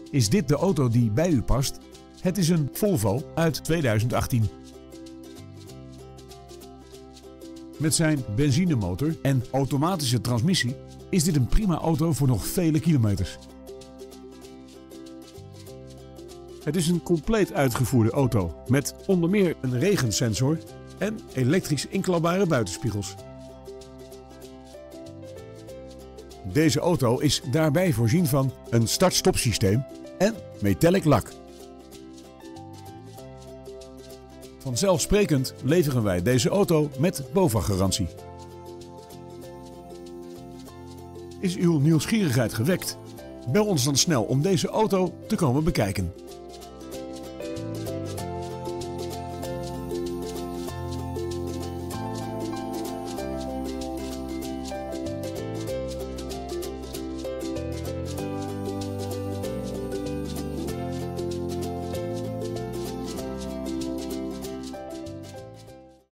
Is dit de auto die bij u past? Het is een Volvo uit 2018. Met zijn benzinemotor en automatische transmissie is dit een prima auto voor nog vele kilometers. Het is een compleet uitgevoerde auto met onder meer een regensensor en elektrisch inklapbare buitenspiegels. Deze auto is daarbij voorzien van een start-stop systeem en metallic lak. Vanzelfsprekend leveren wij deze auto met BOVAG-garantie. Is uw nieuwsgierigheid gewekt? Bel ons dan snel om deze auto te komen bekijken.